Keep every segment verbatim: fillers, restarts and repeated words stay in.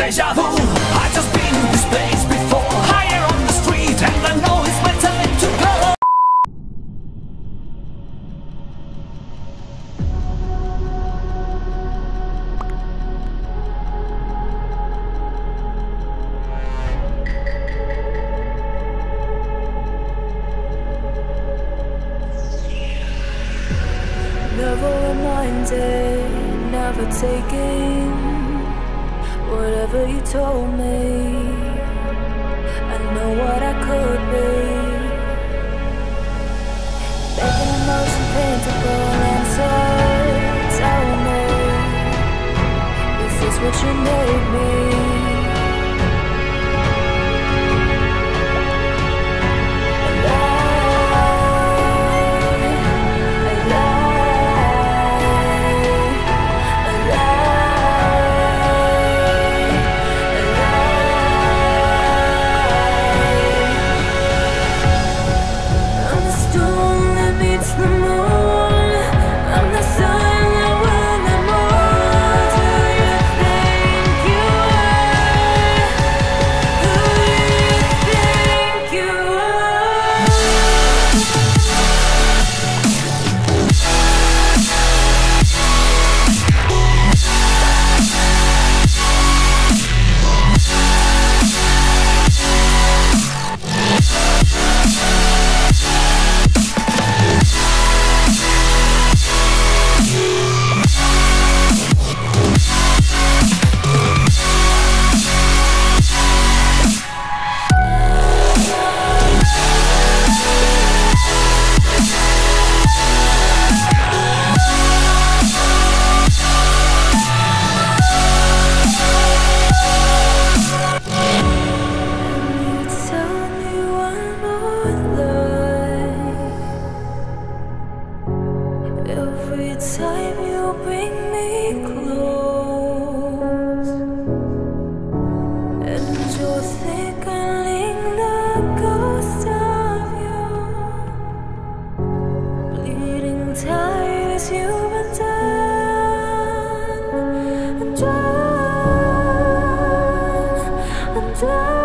deja vu. I just been in this place before. Higher on the street, and I know it's my time to go. Never reminded, never taking whatever you told me. I know what I could be. Making emotion paintable and so tell me, is this what you made me? Every time you bring me close, and you're thickening the ghost of you, bleeding tires you've undone. I'm done, I'm done.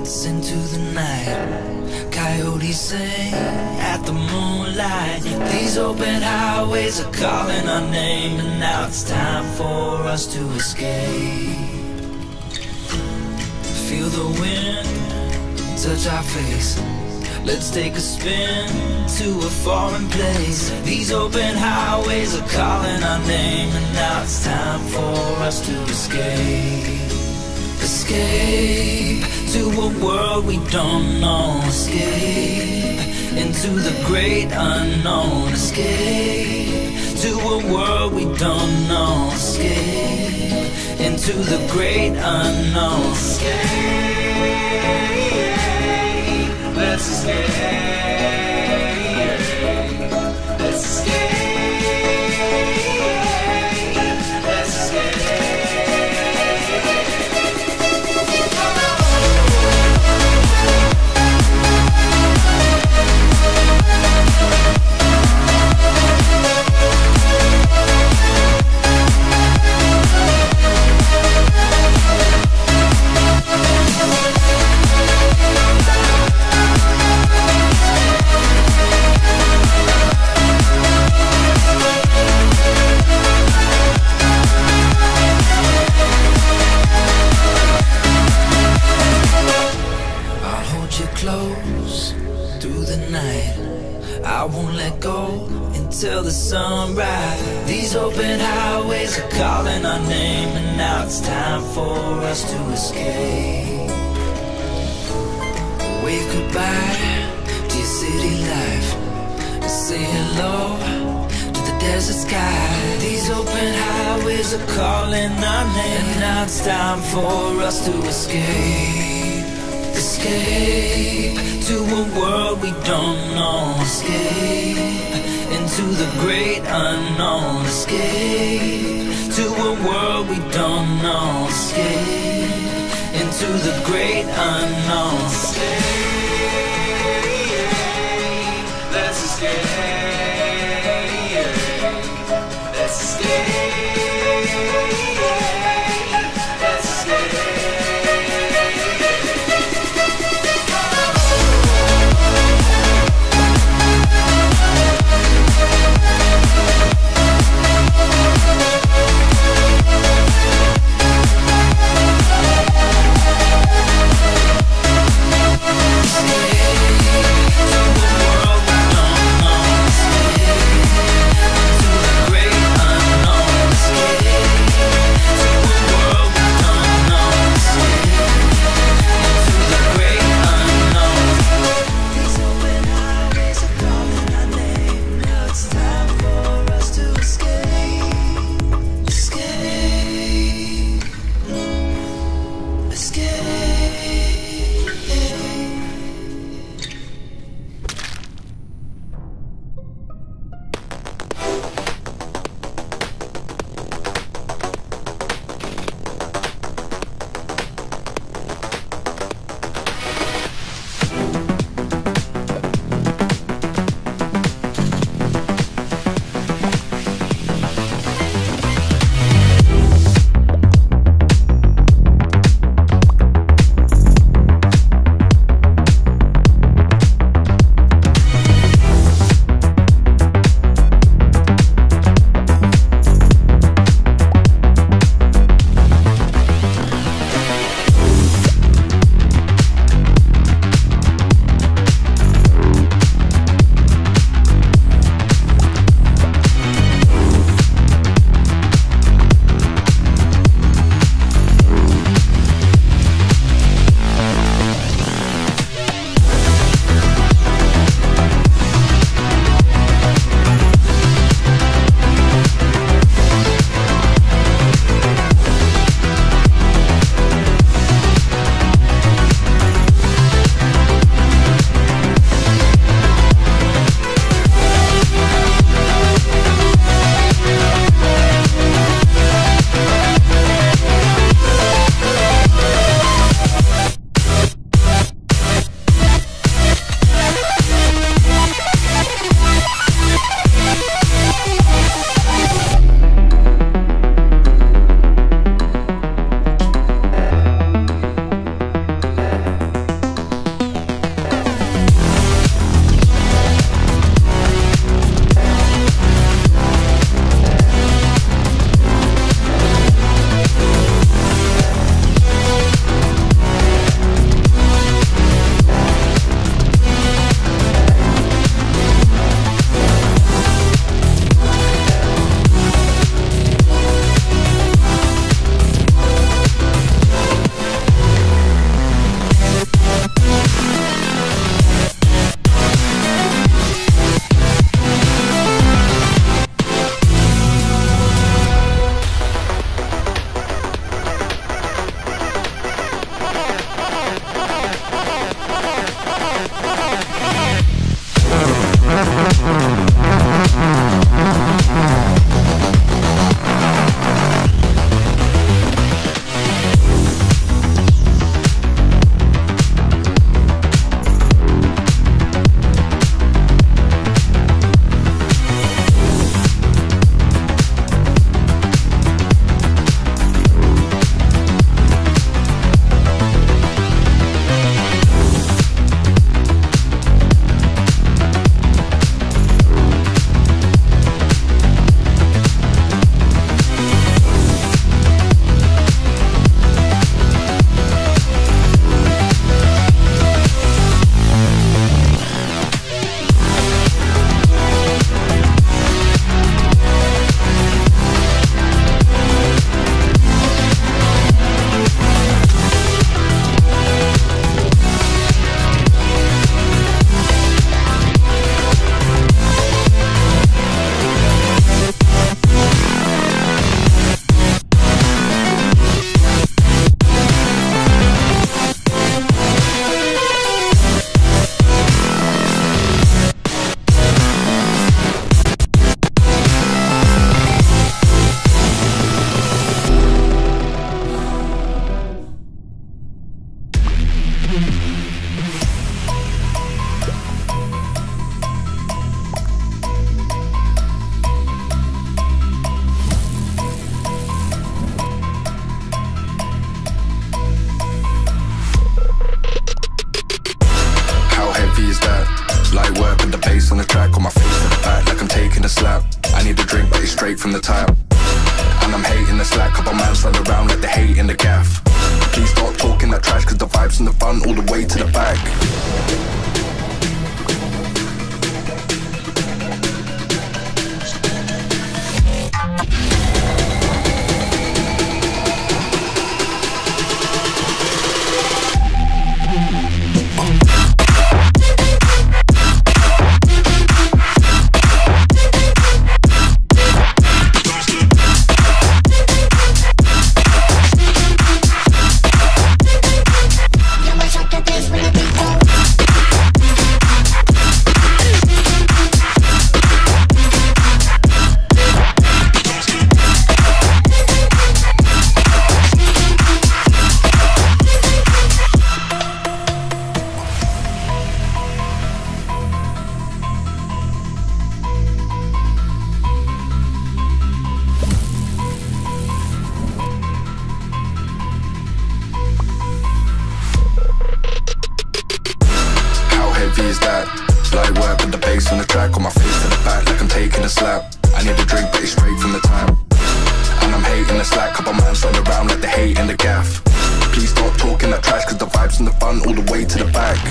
dance into the night. Coyotes sing at the moonlight. These open highways are calling our name, and now it's time for us to escape. Feel the wind touch our face. Let's take a spin to a foreign place. These open highways are calling our name, and now it's time for us to escape. Escape to a world we don't know. Escape into the great unknown. Escape to a world we don't know. Escape into the great unknown. Escape. Let's escape. Let's escape. Let's escape. I won't let go until the sunrise. These open highways are calling our name, and now it's time for us to escape. Wave goodbye to your city life, and say hello to the desert sky. These open highways are calling our name, and now it's time for us to escape. Escape to a world we don't know. Escape into the great unknown. Escape to a world we don't know. Escape into the great unknown. Escape. Let's escape. Let's escape. Let's escape. Escape to a world we don't know. I need a drink, but it's straight from the tap. And I'm hating the slack, couple man slide around like the hate in the gaff. Please stop talking that trash, cause the vibes and the fun all the way to the back. Is that light work with the bass on the track, on my face to the back like I'm taking a slap. I need a drink, but it's straight from the tap. And I'm hating the slack, couple man slide around like the hate in the gaff. Please stop talking that trash, cause the vibes and the fun all the way to the back.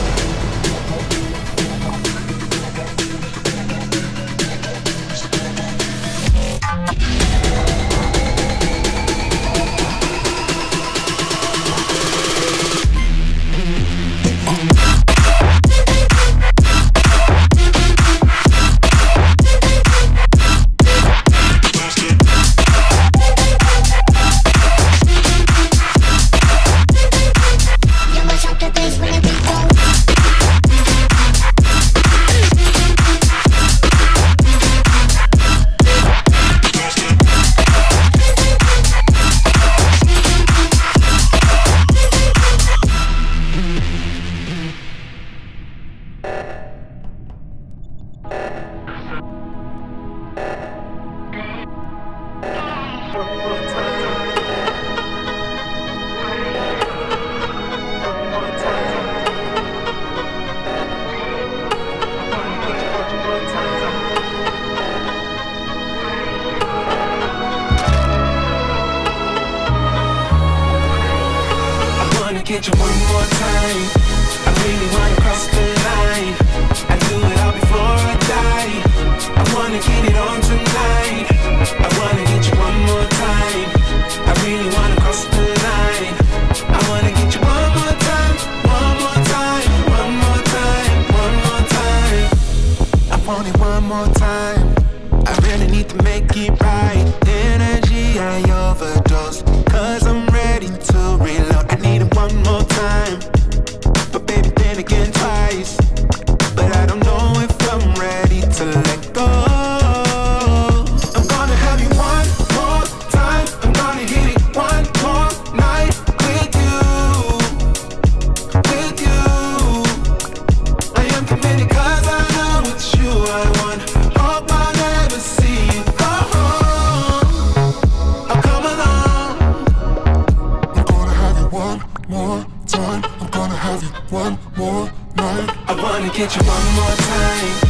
Get you one more time. I really wanna cross the line. I do it all before I die. I wanna get it on tonight. I wanna get you one more time. I really wanna cross the line. I wanna get you one more time, one more time, one more time, one more time. I want it one more time. I really need to make it right. Energy I overdose, cause I'm ready to reload. I need it one more time, but baby then again twice. But I don't know if I'm ready to let go. I'm gonna have you one more time. I'm gonna hit it one more night with you, with you. I am committed cause I know it's you I want. Hope I never see you go home. I'll come along. I'm gonna have you one more time. I'm gonna have you one more night. I wanna get you one more time.